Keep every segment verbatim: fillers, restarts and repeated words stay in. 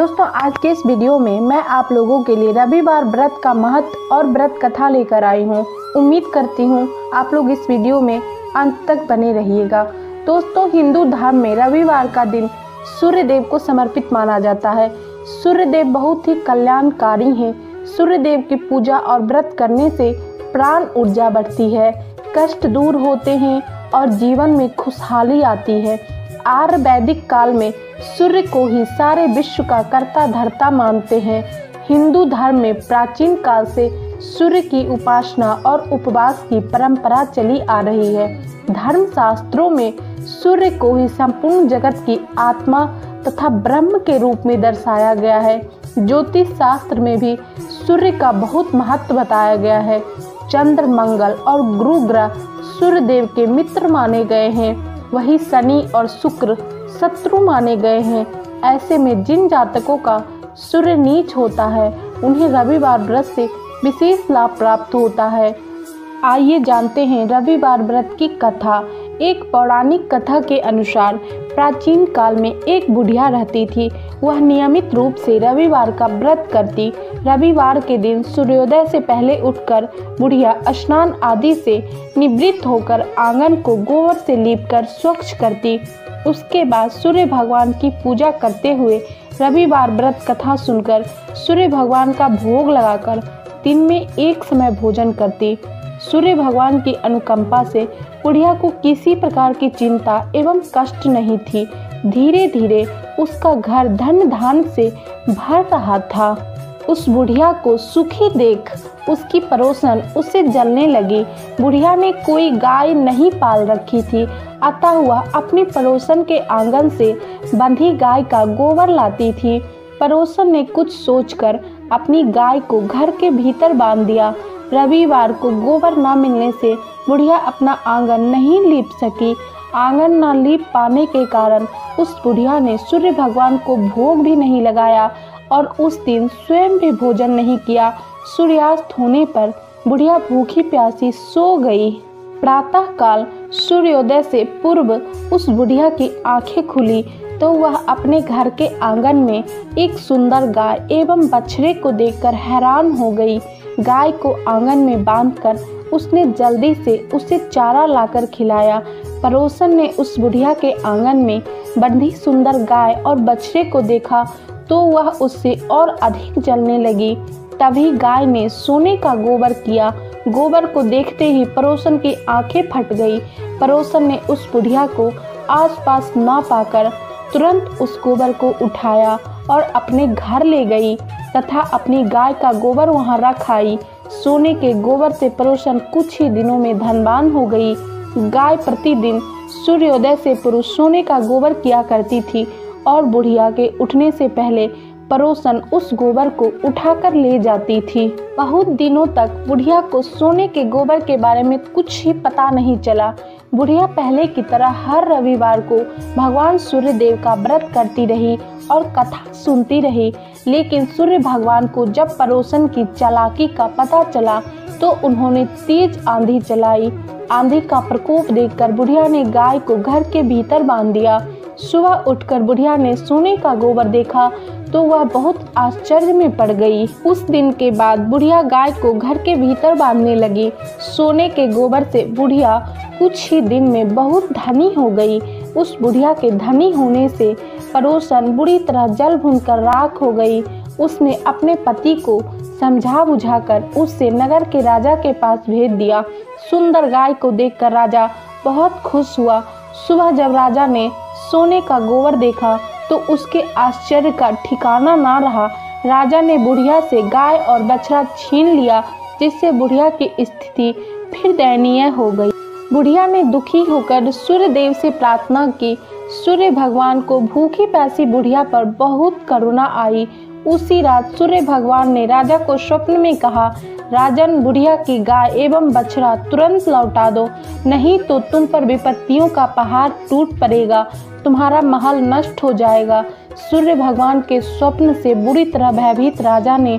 दोस्तों आज के इस वीडियो में मैं आप लोगों के लिए रविवार व्रत का महत्व और व्रत कथा लेकर आई हूँ। उम्मीद करती हूँ आप लोग इस वीडियो में अंत तक बने रहिएगा। दोस्तों हिंदू धर्म में रविवार का दिन सूर्य देव को समर्पित माना जाता है। सूर्य देव बहुत ही कल्याणकारी हैं। सूर्य देव की पूजा और व्रत करने से प्राण ऊर्जा बढ़ती है, कष्ट दूर होते हैं और जीवन में खुशहाली आती है। आर्य वैदिक काल में सूर्य को ही सारे विश्व का कर्ता धर्ता मानते हैं। हिंदू धर्म में प्राचीन काल से सूर्य की उपासना और उपवास की परंपरा चली आ रही है। धर्म शास्त्रों में सूर्य को ही संपूर्ण जगत की आत्मा तथा ब्रह्म के रूप में दर्शाया गया है। ज्योतिष शास्त्र में भी सूर्य का बहुत महत्व बताया गया है। चंद्र, मंगल और गुरु ग्रह सूर्य देव के मित्र माने गए हैं, वही शनि और शुक्र शत्रु माने गए हैं। ऐसे में जिन जातकों का सूर्य नीच होता है उन्हें रविवार व्रत से विशेष लाभ प्राप्त होता है। आइए जानते हैं रविवार व्रत की कथा। एक पौराणिक कथा के अनुसार प्राचीन काल में एक बुढ़िया रहती थी। वह नियमित रूप से रविवार का व्रत करती। रविवार के दिन सूर्योदय से पहले उठकर बुढ़िया स्नान आदि से निवृत्त होकर आंगन को गोबर से लीपकर स्वच्छ करती। उसके बाद सूर्य भगवान की पूजा करते हुए रविवार व्रत कथा सुनकर सूर्य भगवान का भोग लगाकर दिन में एक समय भोजन करती। सूर्य भगवान की अनुकंपा से बुढ़िया को किसी प्रकार की चिंता एवं कष्ट नहीं थी। धीरे धीरे उसका घर धन धान से भर रहा था। उस बुढ़िया को सुखी देख उसकी पड़ोसन उससे जलने लगी। बुढ़िया ने कोई गाय नहीं पाल रखी थी, अतः वह अपनी पड़ोसन के आंगन से बंधी गाय का गोबर लाती थी। पड़ोसन ने कुछ सोचकर अपनी गाय को घर के भीतर बांध दिया। रविवार को गोबर न मिलने से बुढ़िया अपना आंगन नहीं लीप सकी। आंगन न लीप पाने के कारण उस बुढ़िया ने सूर्य भगवान को भोग भी नहीं लगाया और उस दिन स्वयं भी भोजन नहीं किया। सूर्यास्त होने पर बुढ़िया भूखी प्यासी सो गई। प्रातः काल सूर्योदय से पूर्व उस बुढ़िया की आंखें खुली तो वह अपने घर के आंगन में एक सुंदर गाय एवं बछड़े को देखकर हैरान हो गई। गाय को आंगन में बांधकर उसने जल्दी से उसे चारा लाकर खिलाया। पड़ोसन ने उस बुढ़िया के आंगन में बंधी सुंदर गाय और बछड़े को देखा तो वह उससे और अधिक जलने लगी। तभी गाय ने सोने का गोबर किया। गोबर को देखते ही पड़ोसन की आंखें फट गई। पड़ोसन ने उस बुढ़िया को आसपास ना पाकर तुरंत उस गोबर को उठाया और अपने घर ले गई तथा अपनी गाय का गोबर वहां रख आई। सोने के गोबर से पड़ोसन कुछ ही दिनों में धनवान हो गई। गाय प्रतिदिन सूर्योदय से पूर्व सोने का गोबर किया करती थी और बुढ़िया के उठने से पहले पड़ोसन उस गोबर को उठाकर ले जाती थी। बहुत दिनों तक बुढ़िया को सोने के गोबर के बारे में कुछ ही पता नहीं चला। बुढ़िया पहले की तरह हर रविवार को भगवान सूर्य देव का व्रत करती रही और कथा सुनती रही। लेकिन सूर्य भगवान को जब पड़ोसन की चालाकी का पता चला तो उन्होंने तेज आंधी चलाई। आंधी का प्रकोप देखकर बुढ़िया ने गाय को घर के भीतर बांध दिया। सुबह उठकर बुढ़िया ने सोने का गोबर देखा तो वह बहुत आश्चर्य में पड़ गई। उस दिन के बाद बुढ़िया गाय को घर के भीतर बांधने लगी। सोने के गोबर से बुढ़िया कुछ ही दिन में बहुत धनी हो गई। उस बुढ़िया के धनी होने से पड़ोसन बुरी तरह जल भूनकर राख हो गई। उसने अपने पति को समझा बुझाकर उससे नगर के राजा के पास भेज दिया। सुंदर गाय को देखकर राजा बहुत खुश हुआ। सुबह जब राजा ने सोने का गोबर देखा तो उसके आश्चर्य का ठिकाना ना रहा। राजा ने बुढ़िया से गाय और बछड़ा छीन लिया, जिससे बुढ़िया की स्थिति फिर दयनीय हो गई। बुढ़िया ने दुखी होकर सूर्य देव से प्रार्थना की। सूर्य भगवान को भूखी प्यासी बुढ़िया पर बहुत करुणा आई। उसी रात सूर्य भगवान ने राजा को स्वप्न में कहा, राजन, बुढ़िया की गाय एवं बछड़ा तुरंत लौटा दो, नहीं तो तुम पर विपत्तियों का पहाड़ टूट पड़ेगा, तुम्हारा महल नष्ट हो जाएगा। सूर्य भगवान के स्वप्न से बुरी तरह भयभीत राजा ने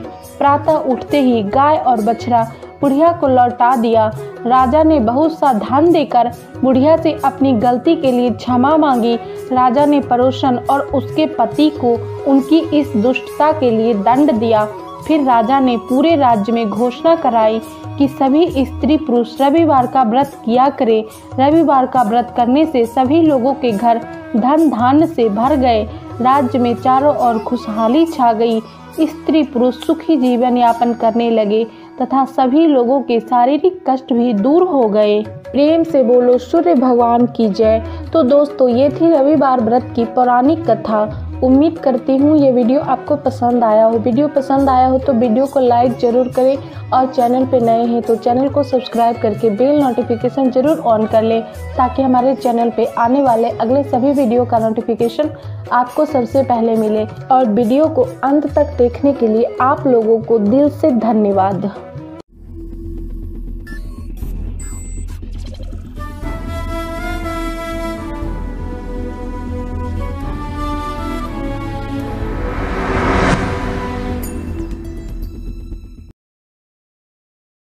प्रातः उठते ही गाय और बछड़ा बुढ़िया को लौटा दिया। राजा ने बहुत सा धन देकर बुढ़िया से अपनी गलती के लिए क्षमा मांगी। राजा ने परोशन और उसके पति को उनकी इस दुष्टता के लिए दंड दिया। फिर राजा ने पूरे राज्य में घोषणा कराई कि सभी स्त्री पुरुष रविवार का व्रत किया करें। रविवार का व्रत करने से सभी लोगों के घर धन धान्य से भर गए। राज्य में चारों ओर खुशहाली छा गई। स्त्री पुरुष सुखी जीवन यापन करने लगे तथा सभी लोगों के शारीरिक कष्ट भी दूर हो गए। प्रेम से बोलो सूर्य भगवान की जय। तो दोस्तों, ये थी रविवार व्रत की पौराणिक कथा। उम्मीद करती हूँ ये वीडियो आपको पसंद आया हो। वीडियो पसंद आया हो तो वीडियो को लाइक जरूर करें और चैनल पे नए हैं तो चैनल को सब्सक्राइब करके बेल नोटिफिकेशन जरूर ऑन कर लें, ताकि हमारे चैनल पे आने वाले अगले सभी वीडियो का नोटिफिकेशन आपको सबसे पहले मिले। और वीडियो को अंत तक देखने के लिए आप लोगों को दिल से धन्यवाद।